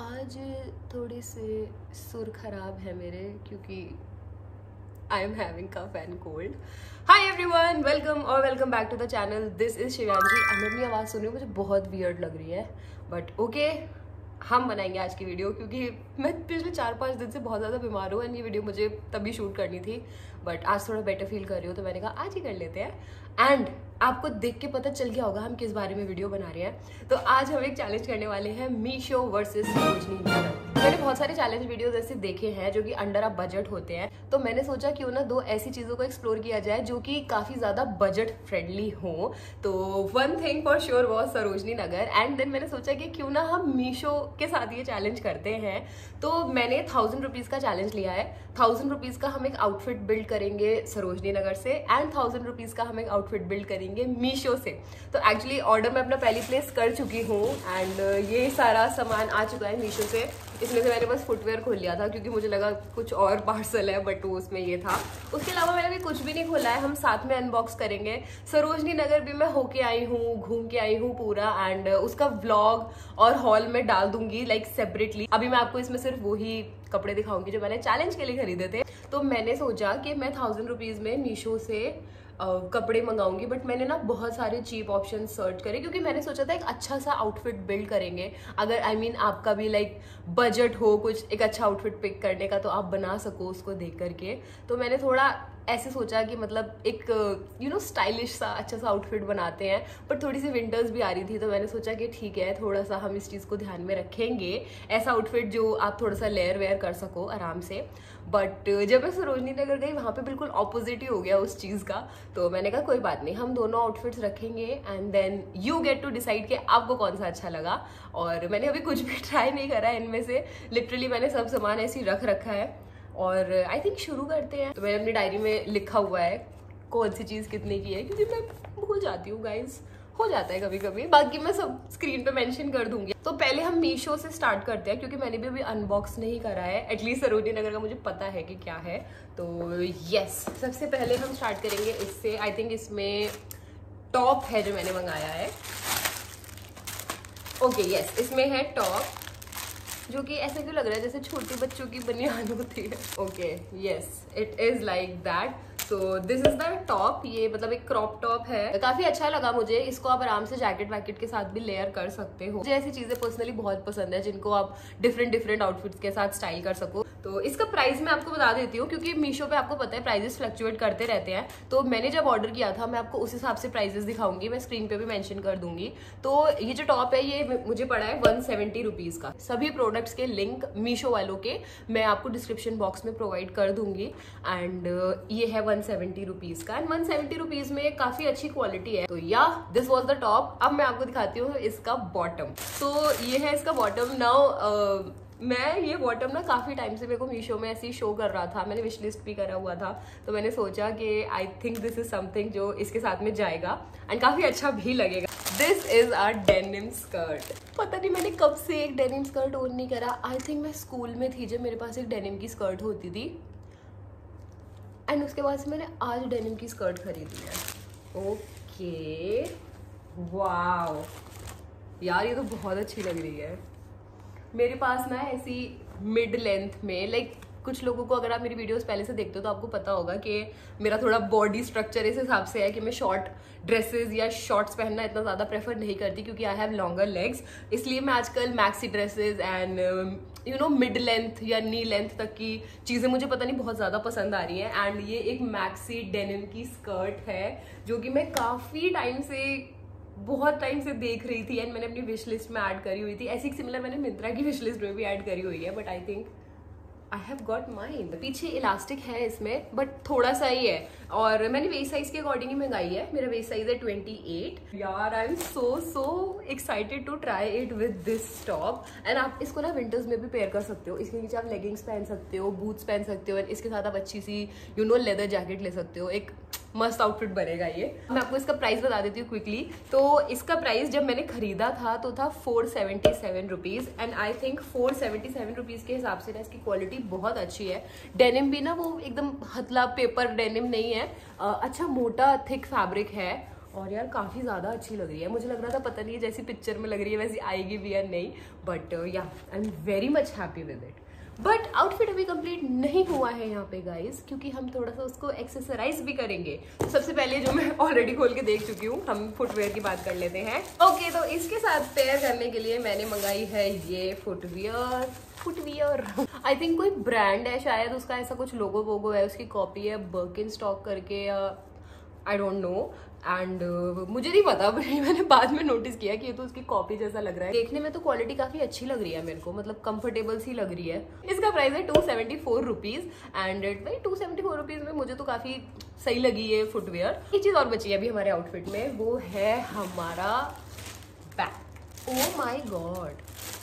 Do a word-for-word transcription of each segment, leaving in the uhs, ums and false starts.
आज थोड़े से सुर खराब है मेरे क्योंकि I am having cough and cold. Hi everyone, welcome और welcome back to the channel. This is Shivanshi. मैं अपनी आवाज़ सुन रही हूँ, मुझे बहुत वियर्ड लग रही है बट ओके okay, हम बनाएंगे आज की वीडियो क्योंकि मैं पिछले चार पाँच दिन से बहुत ज़्यादा बीमार हूँ एंड ये वीडियो मुझे तभी शूट करनी थी बट आज थोड़ा बेटर फील कर रही हूँ तो मैंने कहा आज ही कर लेते हैं। एंड आपको देख के पता चल गया होगा हम किस बारे में वीडियो बना रहे हैं। तो आज हम एक चैलेंज करने वाले हैं, मीशो वर्सेस सरोजनी नगर। मैंने बहुत सारे चैलेंज वीडियोस ऐसे देखे हैं जो कि अंडर अ बजट होते हैं, तो मैंने सोचा क्यों ना दो ऐसी चीज़ों को एक्सप्लोर किया जाए जो कि काफ़ी ज़्यादा बजट फ्रेंडली हो। तो one thing for sure was Sarojini Nagar and then मैंने सोचा कि क्यों ना हम मीशो के साथ ये चैलेंज करते हैं। तो मैंने थाउजेंड रुपीज़ का चैलेंज लिया है। थाउजेंड रुपीज़ का हम एक आउटफिट बिल्ड करेंगे सरोजनी नगर से एंड थाउजेंड रुपीज़ का हम एक आउटफिट बिल्ड करेंगे मीशो से। तो एक्चुअली ऑर्डर मैं अपना पहली प्लेस कर चुकी हूँ एंड ये सारा सामान आ चुका है मीशो से। इसमें से मैंने बस फुटवेयर खोल लिया था क्योंकि मुझे लगा कुछ और पार्सल है बट वो उसमें ये था। उसके अलावा मैंने भी कुछ भी नहीं खोला है, हम साथ में अनबॉक्स करेंगे। सरोजनी नगर भी मैं होके आई हूँ, घूम के आई हूँ पूरा एंड उसका व्लॉग और हॉल में डाल दूंगी लाइक सेपरेटली। अभी मैं आपको इसमें सिर्फ वही कपड़े दिखाऊंगी जो मैंने चैलेंज के लिए खरीदे थे। तो मैंने सोचा कि मैं थाउजेंड रुपीज़ में मीशो से Uh, कपड़े मंगाऊंगी बट मैंने ना बहुत सारे चीप ऑप्शन सर्च करे क्योंकि मैंने सोचा था एक अच्छा सा आउटफिट बिल्ड करेंगे। अगर आई I मीन mean, आपका भी लाइक बजट हो कुछ एक अच्छा आउटफिट पिक करने का तो आप बना सको उसको देख करके। तो मैंने थोड़ा ऐसे सोचा कि मतलब एक यू नो स्टाइलिश सा अच्छा सा आउटफिट बनाते हैं बट थोड़ी सी विंटर्स भी आ रही थी तो मैंने सोचा कि ठीक है थोड़ा सा हम इस चीज़ को ध्यान में रखेंगे, ऐसा आउटफिट जो आप थोड़ा सा लेयर वेयर कर सको आराम से। बट जब मैं सरोजनी नगर गई वहाँ पे बिल्कुल ऑपोजिट ही हो गया उस चीज़ का। तो मैंने कहा कोई बात नहीं, हम दोनों आउटफिट्स रखेंगे and then you get to decide कि आपको कौन सा अच्छा लगा। और मैंने अभी कुछ भी ट्राई नहीं करा इनमें से, लिटरली मैंने सब सामान ऐसे ही रख रखा है और आई थिंक शुरू करते हैं। तो मैंने अपनी डायरी में लिखा हुआ है कौन सी चीज़ कितने की है क्योंकि मैं भूल जाती हूँ गाइज, हो जाता है कभी कभी। बाकी मैं सब स्क्रीन पे मेंशन कर दूंगी। तो पहले हम मीशो से स्टार्ट करते हैं क्योंकि मैंने भी अभी अनबॉक्स नहीं करा है, एटलीस्ट सरोजनी नगर का मुझे पता है कि क्या है। तो यस, सबसे पहले हम स्टार्ट करेंगे इससे। आई थिंक इसमें टॉप है जो मैंने मंगाया है। ओके यस, इसमें है टॉप जो कि ऐसे क्यों लग रहा है जैसे छोटे बच्चों की बनियान होती है। Okay yes, it is like that. So this is the top. ये मतलब एक क्रॉप टॉप है, काफी अच्छा लगा मुझे। इसको आप आराम से जैकेट वैकेट के साथ भी लेयर कर सकते हो। मुझे ऐसी चीजें पर्सनली बहुत पसंद है जिनको आप डिफरेंट डिफरेंट आउटफिट्स के साथ स्टाइल कर सको। तो इसका प्राइस मैं आपको बता देती हूँ क्योंकि मीशो पे आपको पता है प्राइजेस फ्लक्चुएट करते रहते हैं। तो मैंने जब ऑर्डर किया था मैं आपको उस हिसाब से प्राइजेस दिखाऊंगी, मैं स्क्रीन पे भी मेंशन कर दूंगी। तो ये जो टॉप है ये मुझे पड़ा है वन सेवेंटी रुपीज का। सभी प्रोडक्ट्स के लिंक मीशो वालों के मैं आपको डिस्क्रिप्शन बॉक्स में प्रोवाइड कर दूंगी एंड ये है वन सेवेंटी रुपीज का एंड वन सेवेंटी रुपीज में काफी अच्छी क्वालिटी है। तो या दिस वाज द टॉप। अब मैं आपको दिखाती हूँ इसका बॉटम। तो ये है इसका बॉटम। नाउ मैं ये बॉटम ना काफी टाइम से मेरे को मीशो में ऐसे ही शो कर रहा था, मैंने विश लिस्ट भी करा हुआ था। तो मैंने सोचा कि I think this is something जो इसके साथ में जाएगा एंड काफी अच्छा भी लगेगा। This is our denim skirt. पता नहीं मैंने कब से एक डेनिम स्कर्ट ओन नहीं करा। आई थिंक मैं स्कूल में थी जब मेरे पास एक डेनिम की स्कर्ट होती थी एंड उसके बाद से मैंने आज डेनिम की स्कर्ट खरीदी है। ओके वाओ यार, ये तो बहुत अच्छी लग रही है। मेरे पास ना ऐसी मिड लेंथ में लाइक कुछ लोगों को, अगर आप मेरी वीडियोस पहले से देखते हो तो आपको पता होगा कि मेरा थोड़ा बॉडी स्ट्रक्चर इस हिसाब से है कि मैं शॉर्ट ड्रेसेस या शॉर्ट्स पहनना इतना ज़्यादा प्रेफर नहीं करती क्योंकि आई हैव लॉन्गर लेग्स। इसलिए मैं आजकल maxi dresses and you know mid length या नी लेंथ तक की चीज़ें मुझे पता नहीं बहुत ज़्यादा पसंद आ रही हैं। एंड ये एक मैक्सी डेनिम की स्कर्ट है जो कि मैं काफ़ी टाइम से बहुत टाइम से देख रही थी एंड मैंने अपनी विश लिस्ट में ऐड करी हुई थी। ऐसी सिमिलर मैंने मिंत्रा की विश लिस्ट में भी ऐड करी हुई है but I think I have got mine. पीछे इलास्टिक है इसमें बट थोड़ा सा ही है और मैंने वेस्ट साइज के अकॉर्डिंग ही मंगाई है। मेरा वेस्ट साइज है ट्वेंटी एट। यार I am so so excited to try it with this top and आप इसको ना विंटर्स में भी पेयर कर सकते हो। इसके नीचे आप लेगिंग्स पहन सकते हो, बूट्स पहन सकते हो एंड इसके साथ आप अच्छी सी यू नो लेदर जैकेट ले सकते हो। एक मस्त आउटफिट बनेगा ये। मैं आपको इसका प्राइस बता देती हूँ क्विकली। तो इसका प्राइस जब मैंने खरीदा था तो था four seventy seven rupees and I think four seventy seven rupees के हिसाब से ना इसकी क्वालिटी बहुत अच्छी है। डेनिम भी ना वो एकदम हतला पेपर डेनिम नहीं है, अच्छा मोटा थिक फैब्रिक है और यार काफ़ी ज़्यादा अच्छी लग रही है। मुझे लग रहा था पता नहीं जैसी पिक्चर में लग रही है वैसी आएगी भी या नहीं, but yeah I am very much happy with it. But outfit अभी कंप्लीट नहीं हुआ है यहाँ पे गाइस, क्योंकि हम थोड़ा सा उसको एक्सेसराइज भी करेंगे। तो सबसे पहले जो मैं ऑलरेडी खोल के देख चुकी हूँ, हम फुटवेयर की बात कर लेते हैं। ओके, तो इसके साथ पेयर करने के लिए मैंने मंगाई है ये फुटवियर फुटवियर आई थिंक कोई ब्रांड है शायद, उसका ऐसा कुछ लोगो वोगो है, उसकी कॉपी है बर्किनस्टॉक करके, I don't know. And uh, मुझे नहीं पता, मैंने बाद में नोटिस किया कि ये तो उसकी कॉपी जैसा लग रहा है। देखने में तो क्वालिटी काफी अच्छी लग रही है मेरे को, मतलब कंफर्टेबल सी लग रही है। इसका प्राइस है two seventy four rupees and भाई टू सेवेंटी फोर रुपीज में मुझे तो काफी सही लगी ये फुटवेयर। एक चीज और बची है अभी हमारे आउटफिट में, वो है हमारा bag. Oh my god,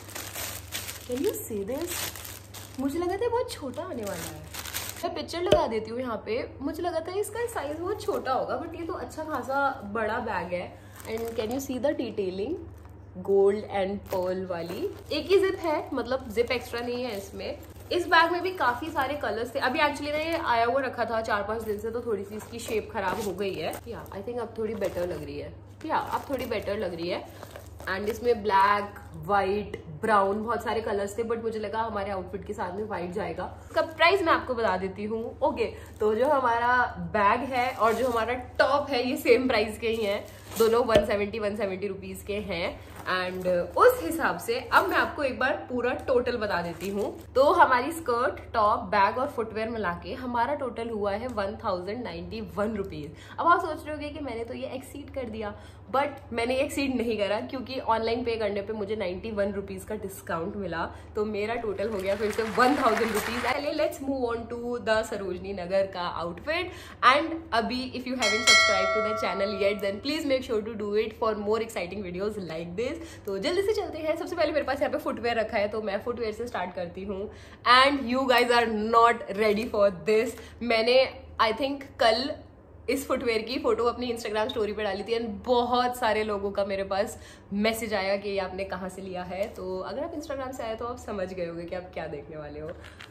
can you see this? मुझे लगा था बहुत छोटा आने वाला है। मैं पिक्चर लगा देती हूँ यहाँ पे। मुझे लगा था इसका साइज बहुत छोटा होगा, बट ये तो अच्छा खासा बड़ा बैग है। And can you see the detailing, gold and pearl वाली। एक ही जिप है, मतलब जिप एक्स्ट्रा नहीं है इसमें। इस बैग में भी काफी सारे कलर्स थे। अभी एक्चुअली ना ये आया हुआ रखा था चार पांच दिन से, तो थोड़ी सी इसकी शेप खराब हो गई है। या आई थिंक अब थोड़ी बेटर लग रही है। या अब थोड़ी बेटर लग रही है। एंड इसमें ब्लैक, व्हाइट, ब्राउन बहुत सारे कलर्स थे, बट मुझे लगा हमारे आउटफिट के साथ में व्हाइट जाएगा। इसका प्राइस मैं आपको बता देती हूँ। ओके, तो जो हमारा बैग है और जो हमारा टॉप है ये सेम प्राइस के ही हैं, दोनों one seventy one seventy rupees के हैं। एंड उस हिसाब से अब मैं आपको एक बार पूरा टोटल बता देती हूँ। तो हमारी स्कर्ट, टॉप, बैग और फुटवेयर मिला के हमारा टोटल हुआ है one thousand ninety one rupees. अब आप सोच रहे होगे कि मैंने तो ये एक्सीड कर दिया, बट मैंने एक्सीड नहीं करा, क्योंकि ऑनलाइन पे करने पे मुझे नाइन्टी वन रुपीज का डिस्काउंट मिला। तो मेरा टोटल हो गया फिर से वन थाउजेंड रुपीज। पहले let's move on to the Sarojini Nagar का आउटफिट। एंड अभी if you haven't subscribe to the channel yet, then please make sure to do it for more exciting videos like this. तो जल्दी से चलते हैं। सबसे पहले मेरे पास यहाँ पे फुटवेयर रखा है, तो मैं फुटवेयर से स्टार्ट करती हूँ। And you guys are not ready for this. मैंने आई थिंक कल इस फुटवेयर की फोटो अपनी इंस्टाग्राम स्टोरी पे डाली थी, एंड बहुत सारे लोगों का मेरे पास मैसेज आया कि ये आपने कहाँ से लिया है। तो अगर आप इंस्टाग्राम से आए तो आप समझ गए होंगे कि आप क्या देखने वाले हो।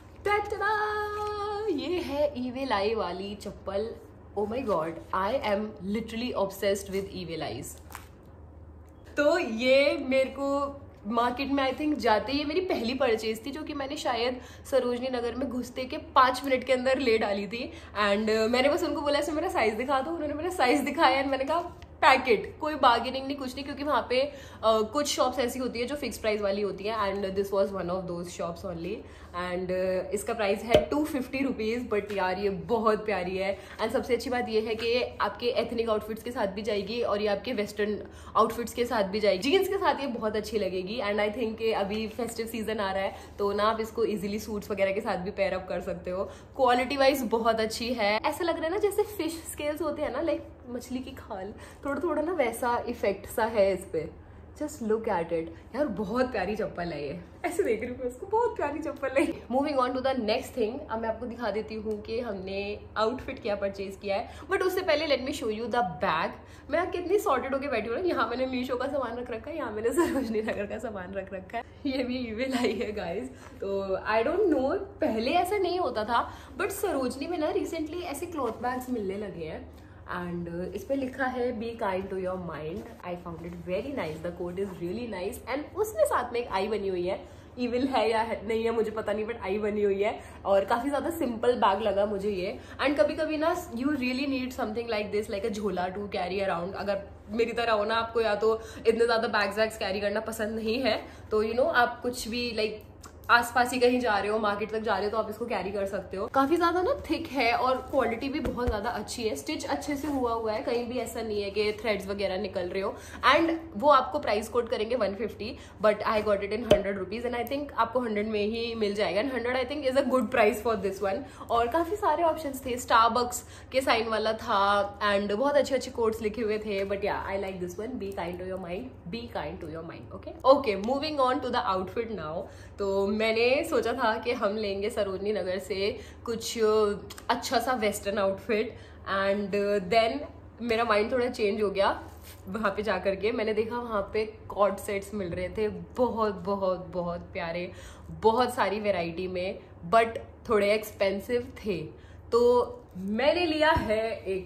टा-टा-टा! ये है ईविल आई वाली चप्पल। Oh my god, I am literally obsessed with evil eyes. तो ये मेरे को मार्केट में आई थिंक जाते ही मेरी पहली परचेज थी, जो कि मैंने शायद सरोजनी नगर में घुसते के पाँच मिनट के अंदर ले डाली थी। एंड uh, मैंने बस उनको बोला इसमें मेरा साइज दिखा दो। उन्होंने मेरा साइज दिखाया एंड मैंने कहा पैकेट, कोई बार्गेनिंग नहीं, कुछ नहीं, क्योंकि वहाँ पे uh, कुछ शॉप्स ऐसी होती है जो फिक्स प्राइस वाली होती है। And this was one of those shops only. And इसका प्राइस है टू फिफ्टी रुपीज़, बट यार ये बहुत प्यारी है। एंड सबसे अच्छी बात ये है कि आपके एथनिक आउटफिट्स के साथ भी जाएगी और ये आपके वेस्टर्न आउटफिट्स के साथ भी जाएगी। जीन्स के साथ ये बहुत अच्छी लगेगी। एंड आई थिंक अभी फेस्टिव सीजन आ रहा है, तो ना आप इसको इजीली सूट्स वगैरह के साथ भी पेयर अप कर सकते हो। क्वालिटी वाइज बहुत अच्छी है। ऐसा लग रहा है ना जैसे फिश स्केल्स होते हैं ना, लाइक मछली की खाल, थोड़ा थोड़ा ना वैसा इफेक्ट सा है इस पे। जस्ट लुक एट इट यार, बहुत प्यारी चप्पल है ये। ऐसे देख रही हूँ इसको, बहुत प्यारी चप्पल है। Moving on to the next thing, अब मैं आपको दिखा देती हूँ कि हमने आउटफिट क्या परचेज किया है। बट उससे पहले let me show you the bag. मैं कितनी सॉर्टेड होकर बैठी हूँ ना, यहाँ मैंने मीशो का सामान रख रखा है, यहाँ मैंने सरोजनी नगर का सामान रख रखा है। ये भी ईविल आई है गाइज। तो आई डोंट नो, पहले ऐसा नहीं होता था, बट सरोजनी में ना रिसेंटली ऐसे क्लॉथ बैग्स मिलने लगे हैं। एंड uh, इस पे लिखा है be kind to your mind. I found it very nice, the code is really nice. And उसमें साथ में एक आई बनी हुई है। ईविल है या है, नहीं है मुझे पता नहीं, बट आई बनी हुई है। और काफी ज्यादा सिंपल बैग लगा मुझे ये। एंड कभी कभी ना you really need something like this, like a झोला टू कैरी अराउंड। अगर मेरी तरह हो ना, आपको या तो इतने ज्यादा बैग्स वैग्स कैरी करना पसंद नहीं है, तो यू you नो know, आप कुछ भी लाइक आसपास ही कहीं जा रहे हो, मार्केट तक जा रहे हो, तो आप इसको कैरी कर सकते हो। काफी ज्यादा ना थिक है और क्वालिटी भी बहुत ज्यादा अच्छी है। स्टिच अच्छे से हुआ हुआ है, कहीं भी ऐसा नहीं है कि थ्रेड्स वगैरह निकल रहे हो। एंड वो आपको प्राइस कोट करेंगे one fifty, but I got it in hundred rupees. And I think आपको हंड्रेड में ही मिल जाएगा। And hundred I think is a good price for this one. और काफी सारे ऑप्शंस थे, स्टारबक्स के साइन वाला था, एंड बहुत अच्छे अच्छे कोड्स लिखे हुए थे। But yeah I like this one, be kind to your mind, be kind to your mind. Okay okay, moving on to the outfit now. तो मैंने सोचा था कि हम लेंगे सरोजनी नगर से कुछ अच्छा सा वेस्टर्न आउटफिट। एंड देन मेरा माइंड थोड़ा चेंज हो गया। वहाँ पे जाकर के मैंने देखा वहाँ पे कॉर्ड सेट्स मिल रहे थे, बहुत बहुत बहुत प्यारे, बहुत सारी वैरायटी में, बट थोड़े एक्सपेंसिव थे। तो मैंने लिया है एक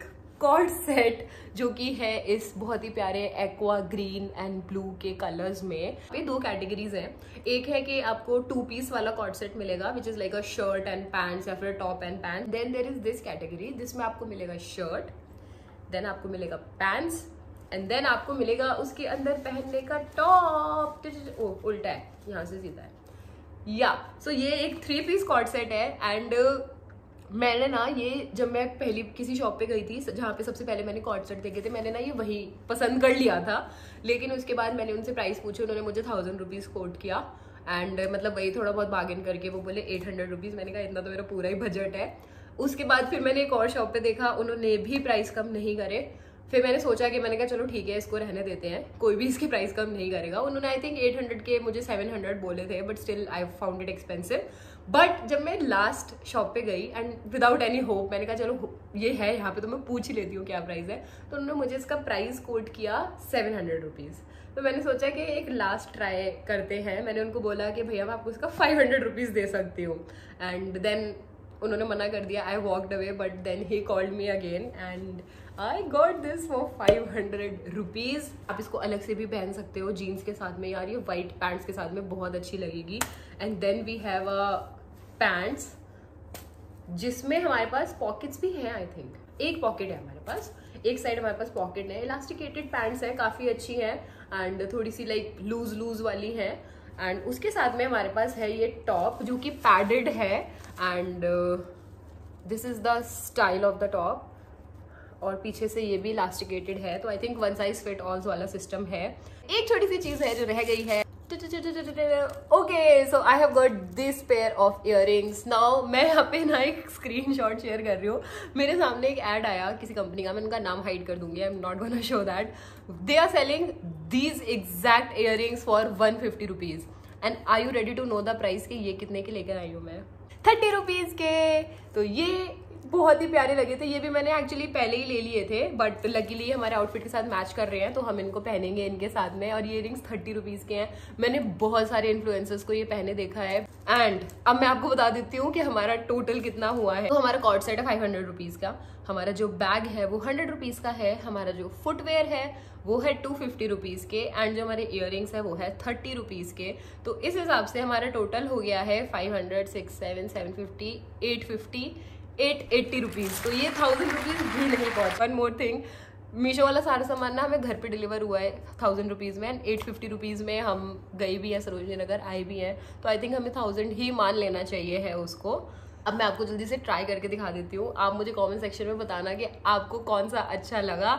कॉर्ड सेट जो कि है इस बहुत ही प्यारे एक्वा ग्रीन एंड ब्लू के कलर्स में। ये दो कैटेगरीज हैं, एक है कि आपको टू पीस वाला कॉर्ड सेट मिलेगा which is like a shirt and pants या फिर top and pant. Then there is this category जिसमें आपको मिलेगा शर्ट, देन आपको मिलेगा पैंट्स एंड देन आपको मिलेगा उसके अंदर पहनने का टॉप। ओ उल्टा है, यहाँ से सीधा है या सो so, ये एक थ्री पीस कॉर्ड सेट है। एंड मैंने ना ये जब मैं पहली किसी शॉप पे गई थी जहाँ पे सबसे पहले मैंने कॉर्ड सेट देखे थे, मैंने ना ये वही पसंद कर लिया था। लेकिन उसके बाद मैंने उनसे प्राइस पूछे, उन्होंने मुझे थाउजेंड रुपीज़ कोट किया एंड मतलब वही थोड़ा बहुत बार्गेन करके वो बोले एट हंड्रेड रुपीज़। मैंने कहा इतना तो मेरा पूरा ही बजट है। उसके बाद फिर मैंने एक और शॉप पे देखा, उन्होंने भी प्राइस कम नहीं करे। फिर मैंने सोचा कि मैंने कहा चलो ठीक है इसको रहने देते हैं, कोई भी इसकी प्राइस कम नहीं करेगा। उन्होंने आई थिंक एट हंड्रेड के मुझे सेवन हंड्रेड बोले थे, but still I found it expensive. But जब मैं लास्ट शॉप पे गई एंड विदाउट एनी होप मैंने कहा चलो ये है यहाँ पे तो मैं पूछ ही लेती हूँ क्या प्राइस है, तो उन्होंने मुझे इसका प्राइस कोट किया सेवन हंड्रेड रुपीज़। तो मैंने सोचा कि एक लास्ट ट्राई करते हैं। मैंने उनको बोला कि भैया मैं आपको इसका फाइव हंड्रेड रुपीज़ दे सकती हूँ एंड देन उन्होंने मना कर दिया। I walked away but then he called me again and I got this for five hundred rupees. आप इसको अलग से भी पहन सकते हो जीन्स के साथ में, यार ये वाइट पैंट्स के साथ में बहुत अच्छी लगेगी। And then we have a pants जिसमें हमारे पास पॉकेट्स भी हैं। आई थिंक एक पॉकेट है हमारे पास, एक साइड हमारे पास पॉकेट है। इलास्टिकेटेड पैंट्स है, काफ़ी अच्छी है एंड थोड़ी सी लाइक लूज लूज वाली है। एंड उसके साथ में हमारे पास है ये टॉप जो कि पैडेड है and this is the style of the top. और पीछे से ये भी इलास्टिकेटेड है, तो I think one size fit all वाला सिस्टम है। एक छोटी सी चीज है जो रह गई है। Okay so I have got this pair of earrings. Now मैं यहाँ पे ना एक स्क्रीनशॉट शेयर कर रही हूँ। मेरे सामने एक ऐड आया किसी कंपनी का, मैं उनका नाम हाइड कर दूंगी, I am not gonna show that. They are selling these exact earrings for one fifty rupees and are you ready to know the price के ये कितने के लेकर आई हूँ मैं? थर्टी रुपीज के। तो ये बहुत ही प्यारे लगे थे। ये भी मैंने एक्चुअली पहले ही ले लिए थे बट लकीली हमारे आउटफिट के साथ मैच कर रहे हैं तो हम इनको पहनेंगे इनके साथ में। और ये रिंग्स थर्टी रुपीज के हैं। मैंने बहुत सारे इन्फ्लुएंसर्स को ये पहने देखा है एंड अब मैं आपको बता देती हूँ कि हमारा टोटल कितना हुआ है। तो हमारा कॉर्ड सेट है फाइव हंड्रेड रुपीज का, हमारा जो बैग है वो हंड्रेड रुपीज का है, हमारा जो फुटवेयर है वो है टू फिफ्टी रुपीज के एंड जो हमारे इयररिंग्स है वो है थर्टी रुपीज के। तो इस हिसाब से हमारा टोटल हो गया है five hundred six seven seven fifty eight fifty eight eighty rupees. तो ये थाउजेंड रुपीज़ भी नहीं पहुंच। वन मोर थिंग, मीशो वाला सारा सामान ना हमें घर पे डिलीवर हुआ है थाउजेंड रुपीज़ में एंड एट फिफ्टी रुपीज़ में हम गई भी हैं सरोजनी नगर, आए भी हैं। तो आई थिंक हमें थाउजेंड ही मान लेना चाहिए है उसको। अब मैं आपको जल्दी से ट्राई करके दिखा देती हूँ। आप मुझे कमेंट सेक्शन में बताना कि आपको कौन सा अच्छा लगा।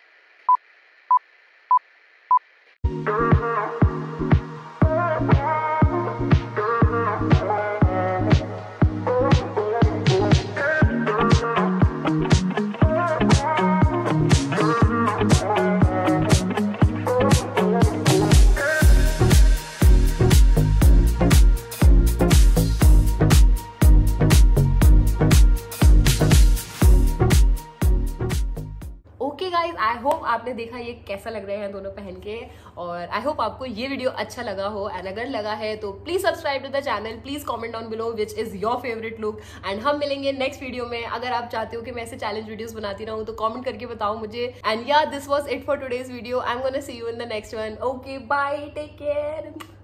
आई होप आपने देखा ये कैसा लग रहे हैं दोनों पहन के और आई होप आपको ये वीडियो अच्छा लगा हो एंड अगर लगा है तो please subscribe to the channel, please comment down below which is your favourite look and हम मिलेंगे नेक्स्ट वीडियो में। अगर आप चाहते हो कि मैं ऐसे चैलेंज वीडियोस बनाती रहूं तो कमेंट करके बताओ मुझे। And yeah this was it for today's video. I am gonna see you in the next one. Okay bye, take care.